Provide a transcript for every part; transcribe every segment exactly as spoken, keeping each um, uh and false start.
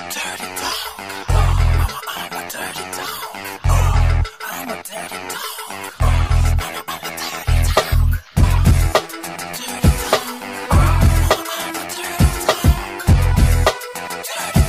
dirty dog. Mama, I'm a dirty dog. I'm a dirty dog. Mama, I'm a dirty dog. Dirty dog. Mama, I'm a dirty dog. Dirty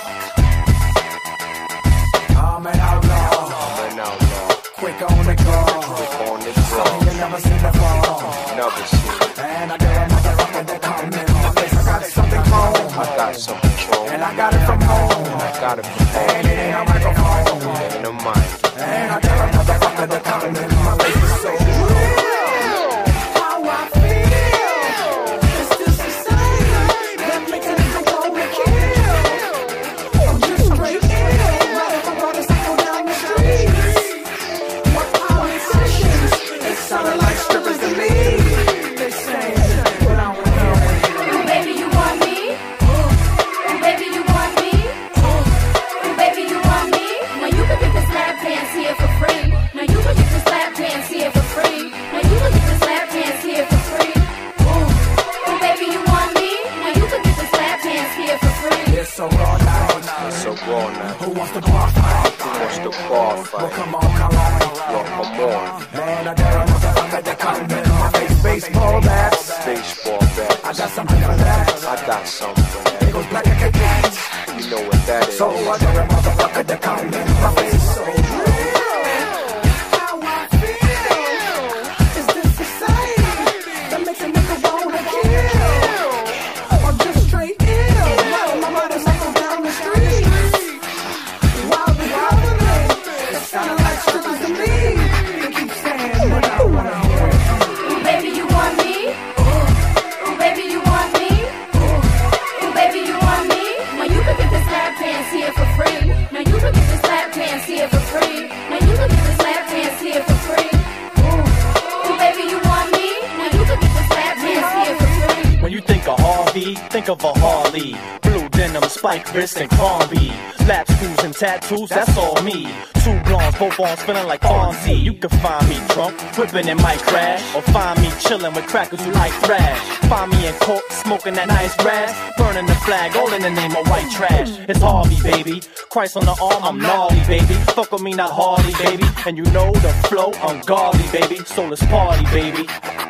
dog. I'm an outlaw. I'm an outlaw. Quick on the draw. Quick on the draw. Something you never seen before. Never seen. And I got another rocket that come in my face. I got something home. I got some control. And I got it from home. I got it from home. And it ain't a microphone. It ain't a mic. And I got another rocket that come in my face. It's so real. How I feel. It's this society that makes a nigga wanna kill. I'm just straight ill. Right if I brought a cycle down the street. What politicians? It sounded like strippers to me. They say, but I don't know. Ooh, baby, you want me? Ooh, baby, you want me? Ooh, baby, you want me? Now you can get this lap dance here for free. Now you can get this lap dance here for free. Now you can get this lap dance here for free. Ooh, ooh, baby, you want me? Now you can get this lap dance here for free. It's so raw now. It's so raw now. Who wants to bar fight? Who wants to bar Well, fight? come on, come on. Well, come on. Man, I got another fucker that come in my face. Baseball bats. Baseball bat. I got something for that. I got something for It that. goes black and cat. You know what that is. So I got a motherfucker that come in my face. So real. How I feel. Is this society that makes a nigga wanna kill? Or just straight ill? Riding my motorcycle down the street. Wild and wild. It sounded like strippers to me. They keep saying, but I don't wanna hear it. Ooh, baby, you want me? Ooh, baby, you want me? Ooh, baby, you want me? Now you can get this lap dance here for free. Now you can get this lap dance here for free. Now you can get this lap dance here for free. Ooh, ooh, baby, you want me? Now you can get this lap dance here for free. When you think of Harvey, think of a Harley. Blue denim, spike wrist, and Crombie. Lap screws and tattoos, that's all me. Two blondes, both arms feeling like Fonzie. You can find me drunk, whipping in my crash. Or find me chilling with crackers who like thrash. Find me in court, smoking that nice grass. Burning the flag, all in the name of white trash. It's Harvey, baby. Christ on the arm, I'm gnarly, baby. Fuck with me, not Harley, baby. And you know the flow, ungodly, baby. So let's party, baby.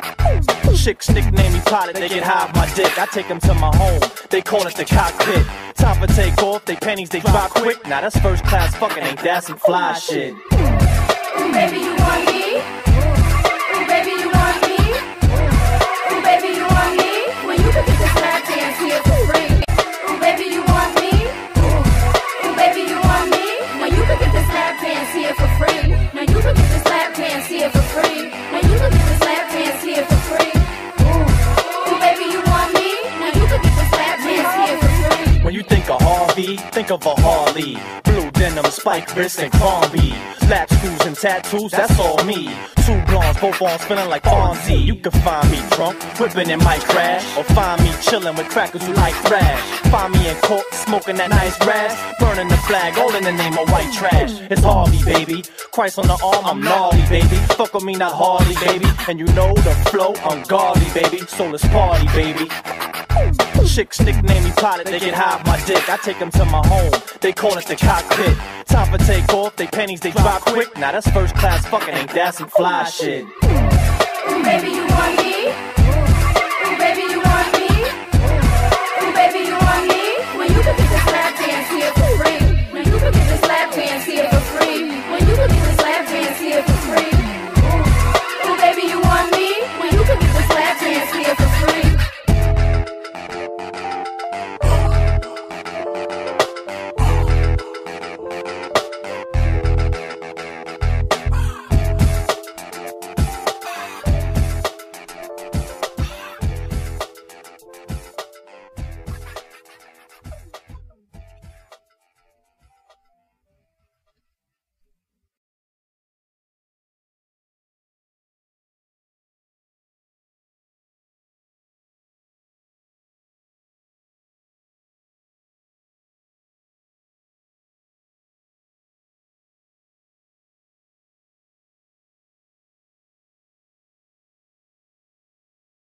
Chicks nickname me Pilot, they get high off my dick. I take them to my home, they call it the cockpit. Time for take off, they pennies, they drop quick. Now that's first class fucking, ain't that some fly shit? Ooh, baby, you want me? Ooh, baby, you want me? Ooh, baby, you want me? When you can get this lap dance here for free. Ooh, baby, you want me? Ooh, baby, you want me? Now you can get this lap dance here for free. Now you can get this lap dance here for free. Now you can get this lap dance here for free. Ooh, ooh, baby, you want me? Now you can get this lap dance here for free. When you think of Harvey, think of a Harley. Blue denim, spike wrist, and Crombie. Lap screws and tattoos, that's all me. Two blondes, both arms feeling like Fonzie. You can find me drunk, whipping in my crash. Or find me chilling with crackers who like thrash. Find me in court, smoking that nice grass. Burning the flag, all in the name of white trash. It's Harvey, baby. Christ on the arm, I'm gnarly, baby. Fuck with me, not Harley, baby. And you know the flow, ungodly, baby. So let's party, baby. Chicks nickname me Pilot, they get high off my dick. I take them to my home, they call it the cockpit. Time for take off, they pennies, they drop quick. Now that's first class fucking, ain't that some fly shit? Ooh, baby, you want me?